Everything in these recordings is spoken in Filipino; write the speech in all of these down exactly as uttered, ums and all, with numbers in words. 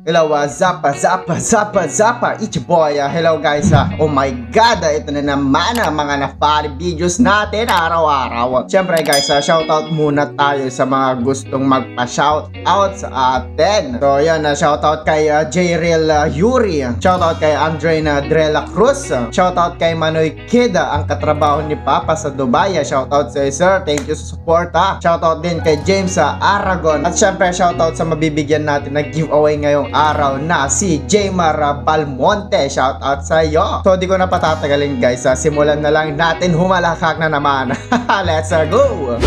Hello, uh, Zappa, Zappa, Zappa, Zappa, it's your boy. Uh, hello guys, uh, oh my god, uh, ito na naman ang uh, mga na-funny videos natin araw-araw. Siyempre guys, uh, shoutout muna tayo sa mga gustong magpa-shoutout sa atin. So yan, uh, shoutout kay uh, J-Real uh, Yuri, shoutout kay Andre na Drella Cruz, uh, shoutout kay Manoy Kid, uh, ang katrabaho ni Papa sa Dubai. Uh, shoutout sa sir, thank you sa support. Uh. Shoutout din kay James uh, Aragon. At siyempre shoutout sa mabibigyan natin na giveaway ngayong araw na si Jaymar Balmonte. Shout out sa iyo. So di ko na patatagalin guys, uh, simulan na lang natin, humalakak na naman. Let's uh, go.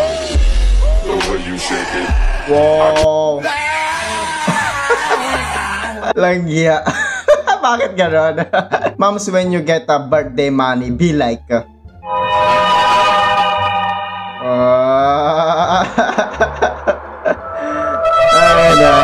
Wow. Langya. Bakit ganon? Moms, when you get a birthday money, be like uh, ayun na.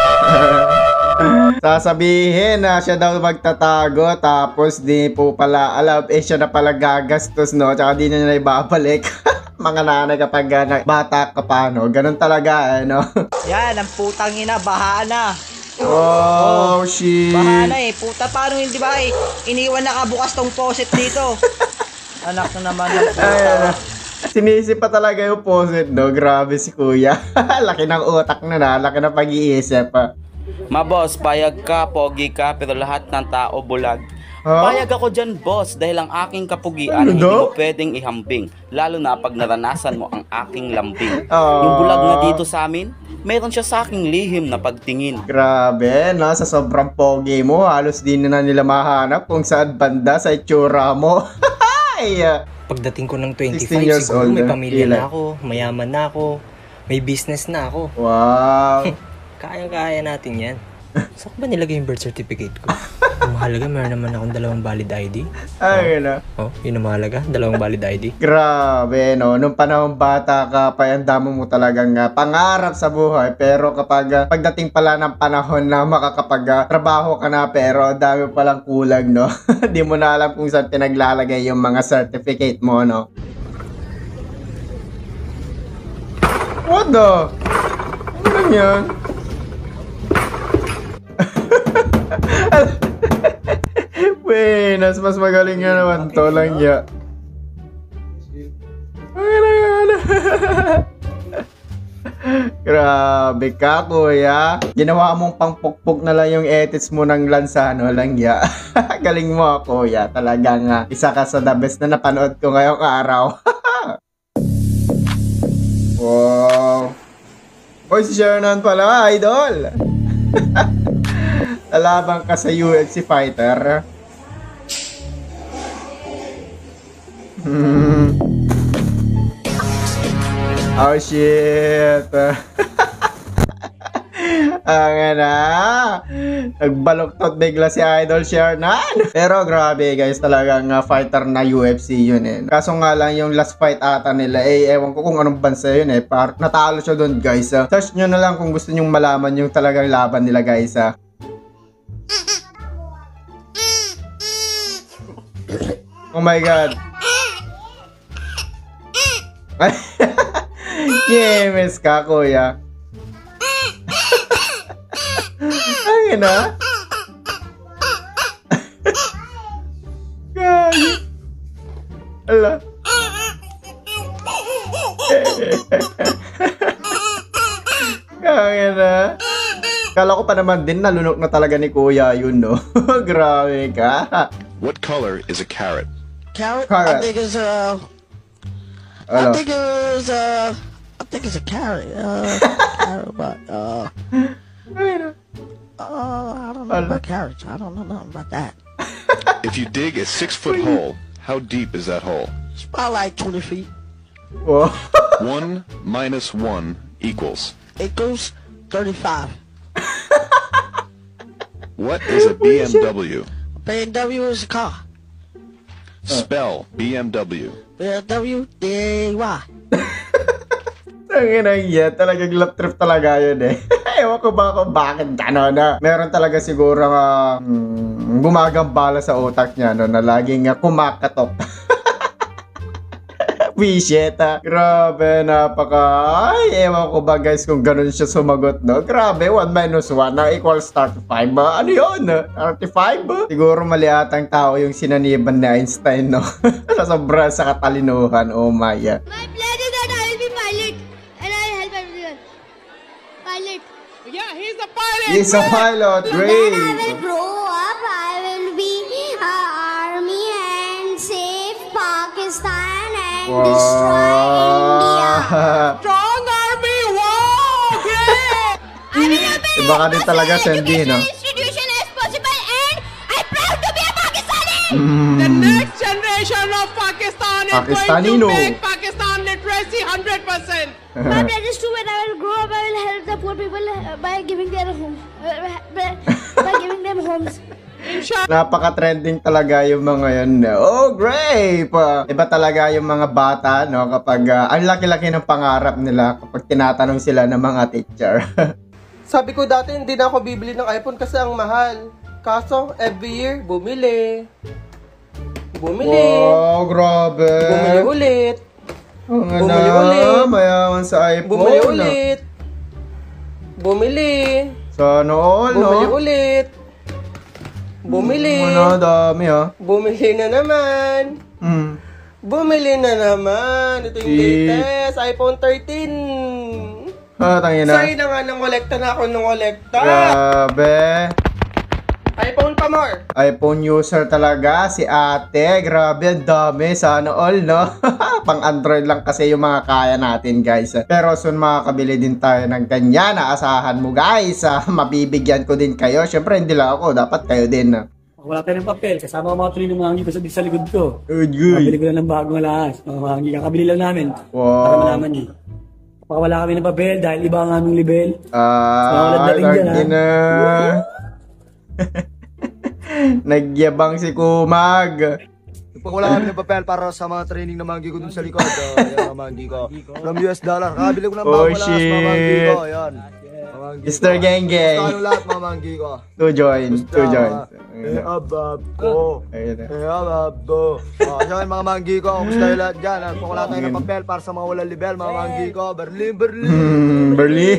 Sasabihin na siya daw magtatago, tapos di po pala alam, eh siya na pala gagastos, no? Tsaka di na na ibabalik. Mga nanay kapag uh, bata ka pa, no? Ganun talaga, ano? Yan, ang putang ina, baha na. Oh, oh shit. Baha na eh, puta, paano hindi ba eh? Iniwan nakabukas tong faucet dito. Anak na naman ng puta. Sinisip pa talaga yung faucet, no? Grabe si kuya. Laki ng utak na na, laki ng pag-iisip. Ma boss, payag ka, pogi ka, pero lahat ng tao bulag. Huh? Payag ako dyan boss, dahil ang aking kapugian ano hindi do? mo pwedeng ihambing. Lalo na pag naranasan mo ang aking lambing. Oh. Yung bulag na dito sa amin, mayroon siya sa aking lihim na pagtingin. Grabe, no? Sa sobrang pogi mo, halos di na nila mahanap kung saan banda sa itsura mo. Ay, pagdating ko ng twenty-five, siguro old, may pamilya ilan? na ako, mayaman na ako, may business na ako. Wow. Kaya-kaya natin yan. Saan ba nilagay yung birth certificate ko? Ang mahalaga, meron naman akong dalawang valid I D. Ay, oh, na. Oh, yun ang mahalaga, dalawang valid I D. Grabe, no? Nung panahon bata ka pa, ang damo mo talagang uh, pangarap sa buhay. Pero kapag uh, pagdating pala ng panahon na makakapag uh, trabaho ka na, pero dami palang kulang, no? Di mo na alam kung saan pinaglalagay yung mga certificate mo, no? What the? Ano yan? Buenas, mas magaling nga naman to lang ya. Grabe ka kuya. Ginawa mong pangpukpok na lang yung edits mo ng Lansano lang ya. Galing mo kuya. Talaga nga isa ka sa the best na napanood ko ngayong araw. Wow. Oy, si Shernan pala, idol. Lalabang ka sa U F C fighter. Hmm. Oh shit. Ang na. Nagbaluktot bigla si Idol Shernan. Pero grabe guys, talagang uh, fighter na U F C yun eh. Kaso nga lang yung last fight ata nila, eh ewan ko kung anong bansa yun eh. Par natalo siya doon guys. Uh. Search nyo na lang kung gusto nyong malaman yung talagang laban nila guys. Uh. Oh my god. Yemes ka kuya. Ay na. Gagi. Ala. Gagi na. Kala ko pa naman din nalunok na talaga ni kuya yun, no? Grabe ka. What color is a carrot? Carrot? Carrot. I think it's uh Ano? I think it's uh I think it's a carrot. Uh, carrot, but uh, Ay na. uh I don't know Ala. about carrots. I don't know nothing about that. If you dig a six-foot hole, how deep is that hole? It's about like twenty feet. Oh. One minus one equals. It goes thirty-five. What is a B M W? B M W is a car. Spell B M W. B M W D A Y. Ang inang yan, talagang lap trip talaga yun eh. Ewan ko ba kung bakit gano'n na. Meron talaga siguro uh, hmm, gumagambala sa utak niya, no, na laging uh, kumakatok. Appreciate, ha? Grabe, napaka... Ay, ewan ko ba guys kung ganun siya sumagot, no? Grabe, one minus one na equals thirty-five. Ba? Ano yun? thirty-five? Siguro mali atang tao yung sinaniban ni Einstein, no? Sa sobra sa katalinuhan. Oh my. My plan is that I will be pilot and I'll help everyone. Pilot. Yeah, he's a pilot. He's a pilot. Great. When I will grow up, I will be uh, army and save Pakistan and destroy India. Strong army. Wow. Great. I will open Iba ka din talaga, Sandy, no? institution as possible and I'm proud to be a Pakistani. The next generation of Pakistan is Pakistanino. going to make Pakistan literacy one hundred percent. My plan is to when I will grow up, I will help the poor people uh, by giving their home, uh, by, by giving them homes. Napaka-trending talaga yung mga yun. Oh, great! Iba talaga yung mga bata, no? Kapag uh, ang laki-laki ng pangarap nila kapag tinatanong sila ng mga teacher. Sabi ko dati hindi na ako bibili ng iPhone kasi ang mahal. Kaso, every year, bumili. Bumili. Wow, grabe. Bumili ulit. Ang Bumili na, ulit. mayaman sa iPhone. Bumili ulit. Bumili. Sana all, no? Bumili ulit. Bumili. Ano, dami, ha? Bumili na naman. Hmm. Bumili na naman. Ito yung Si- latest. iPhone thirteen. Ah, tangin na. Sorry na nga, nang kolekta na ako nung kolekta. Grabe. iPhone pa more. iPhone user talaga si ate. Grabe, ang dami. Sana all, no? Pang Android lang kasi yung mga kaya natin, guys. Pero soon makakabili din tayo ng ganyan. Asahan mo, guys. Ah, mabibigyan ko din kayo. Syempre, hindi lang ako. Dapat kayo din. Ah. Wala tayo ng papel. Kasama ko mga tuloy ng mga hangi ko sa, sa likod ko. Good, Kabili good. ko lang ng bagong alahas. Mga hangi. Kakabili lang namin. Wow. Para malaman niyo. Kapag wala kami ng papel dahil iba ang aming level. Ah, Walang dating dyan, ha? na. Nagyabang si Kumag. Pag wala kami ng papel para sa mga training na manggi ko dun sa likod. Uh, ayan, mga manggi ko. From U S dollar. Kakabili ko ng Oh, bagong alas, mga manggi shit. ko. Ayan. Mga manggi mister ko. Geng Geng. Gusto ko lahat, mga manggi ko. Two joins. Two joins. Eh, abab ko. Ayun na. Eh, abab ko. Oh, so, mga manggi ko. Kumusta yung lahat dyan? At kung wala tayo ng papel para sa mga walang level, mga manggi ko. Berlin, Berlin. Hmm, Berli.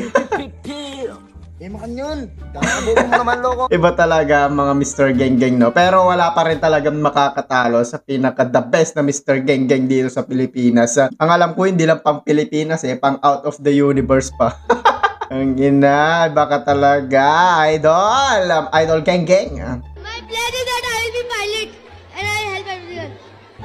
Eh, makan yun. Kakabugin mo naman, loko. Iba talaga ang mga mister Geng Geng, no? Pero wala pa rin talagang makakatalo sa pinaka the best na mister Geng Geng dito sa Pilipinas. Ang alam ko, hindi lang pang Pilipinas eh, pang out of the universe pa. Ang ina, baka talaga, idol. Um, idol Geng Geng. My plan is that I will be pilot and I'll help everyone.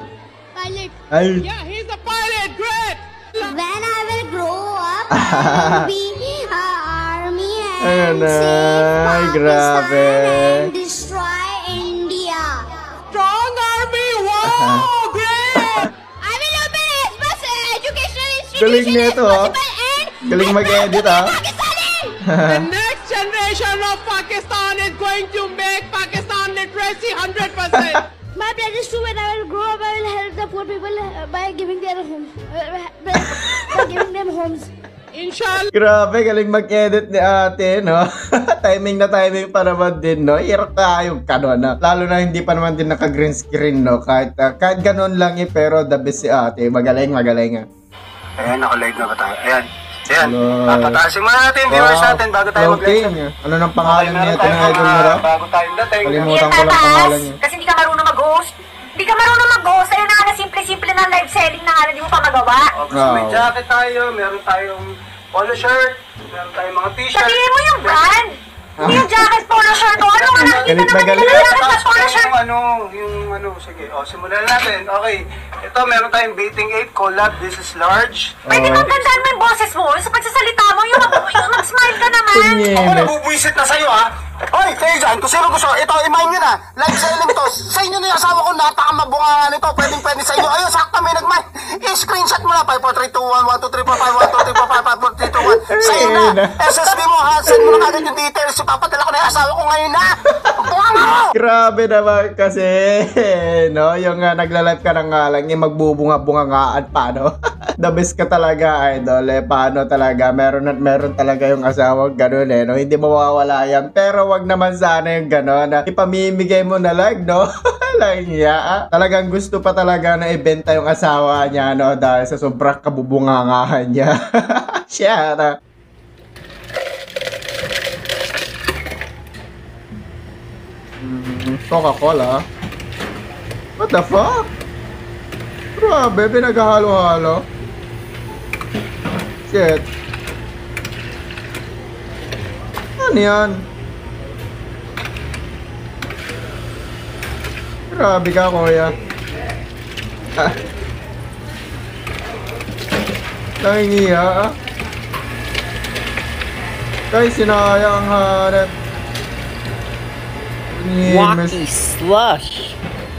Pilot. Ay, Yeah, he's a pilot. Great. When I will grow up, I will be uh, army Ayan and na, save grabe. Pakistan and destroy India. Strong army. Wow. Great. I will open a bus educational galing institution nito, as ha? possible and Galing mag-edit, ha? Pakistani. The next generation of Pakistan is going to make Pakistan literacy one hundred percent. My plan is to when I will grow up, I will help the poor people uh, by giving their homes, uh, by, by giving them homes. Inshallah. grabe, galing mag-edit ni ate, no? Timing na timing pa naman din, no? Hirap tayo ka, no? Lalo na hindi pa naman din naka-green screen, no? Kahit, uh, kahit ganun lang eh, pero the best si ate. Magaling, magaling, ah. Ayan, naka-live na ba tayo? Ayan. Ayan. Hello. Papatasin muna natin yung viewers Wow, natin bago tayo mag-live. floating. Ano nang pangalan niya ito ng idol mo, no? Bago tayo dating. Kalimutan ko lang pangalan niya. Kasi hindi ka marunong mag-host. Hindi ka marunong mag-host. Ayun na nga na simple-simple na live selling na nga na di mo pa magawa. Oh, gusto may Wow. jacket tayo, meron tayong polo shirt, meron tayong mga t-shirt. Sabihin mo yung brand. Hindi yung jacket, polo shirt. O ano nga nakikita Galit na naman galit. nila na jacket at polo shirt. Yung ano, yung ano, sige, o simulan natin. Okay, ito meron tayong Bating eight collab, this is large. Pwede bang gandaan mo yung boses mo? Sa pagsasalita mo, yung, yung mag-smile ka naman. Kunyenes. Ako nabubuisit na sa'yo, ha? Hoy, kayo dyan, kung sino gusto, ito, imayin nyo na. Live selling to. Sa inyo na yung asawa ko, napakamabunga nito. Pwedeng pwede sa inyo. Ayun, sakta may nagmay. I-screenshot mo na. five four three two one one two three four five one two three four five five four three two one. Sa'yo na. S S D mo, ha? Send mo na kagad yung details. Ipapadala ko na yung asawa ko ngayon, ha? Bunga mo! Grabe naman kasi, no? Yung uh, nagla-live ka ng nga lang, yung magbubunga-bunga nga at paano? The best ka talaga, idol. Eh, paano talaga? Meron at meron talaga yung asawa, ganun eh, no? Hindi mawawala yan. Pero wag naman sana yung ganun, na ipamimigay mo na lang, no? Lang niya, ah. Talagang gusto pa talaga na ibenta yung asawa niya, no? Dahil sa sobrang kabubungangahan niya. Siya, na. Mm, Coca-Cola? What the fuck? Grabe, pinaghahalo-halo. Shit. Ano yan? Grabe ka, kuya. Ah. Nangingiya, ah. Guys, sinayang ang hanap. Wacky slush.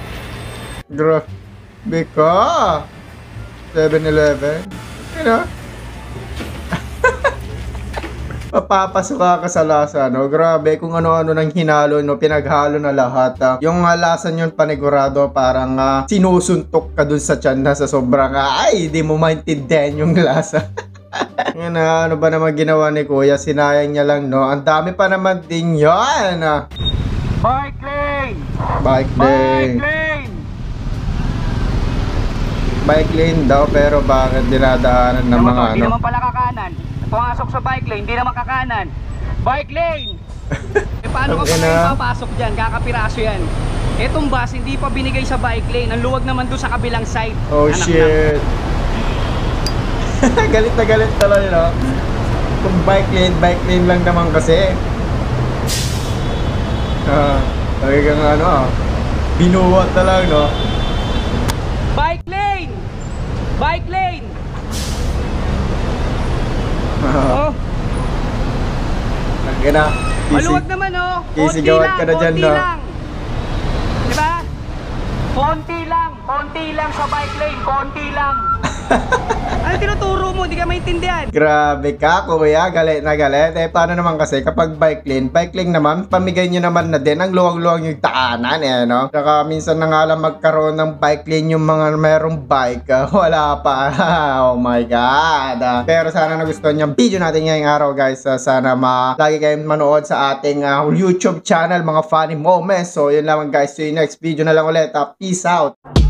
Grabe ka. seven eleven. Ano? Papapasok ka sa lasa, no? Grabe, kung ano-ano nang hinalo, no? Pinaghalo na lahat, ah. Yung uh, lasa nyo panigurado, parang uh, sinusuntok ka dun sa tiyan na sa sobrang, uh, ay, di mo maintindihan yung lasa. Yan, uh, ano ba naman ginawa ni Kuya? Sinayang niya lang, no? Ang dami pa naman din yan, ah. Bike lane! Bike lane! Bike lane! Bike lane daw, pero bakit dinadaanan ng mga Hindi ano? naman pala kakanan. Pumasok sa bike lane, hindi naman kakanan. Bike lane! Eh paano ka pa ngayon papasok dyan? Kakapiraso yan. Etong bus, hindi pa binigay sa bike lane. Ang luwag naman doon sa kabilang side. Oh, Anak shit. Galit na galit talaga, no? Kung bike lane, bike lane lang naman kasi. Ah, talagang ano, ah. Binuwat na lang, no? Bike lane! Bike lane! Oh, Lagi na. maluwag naman oh. Konti Kisigawan lang, ka na dyan, konti no? lang. Diba? Konti lang, konti lang sa bike lane, konti lang. Ano tinuturo mo? Hindi ka maintindihan. Grabe ka, kuya. Galit na galit. Eh, paano naman kasi kapag bike lane, bike lane naman, pamigay nyo naman na din ang luwag-luwag yung daanan, eh, no? Saka minsan na nga lang magkaroon ng bike lane yung mga merong bike. ah, Wala pa. Oh my God. ah. Pero sana nagustuhan niyo ang video natin ngayong araw, guys. Ah, sana ma lagi kayong manood sa ating ah, YouTube channel, mga funny moments. So, yun lang, guys. See you next video na lang ulit. ah. Peace out.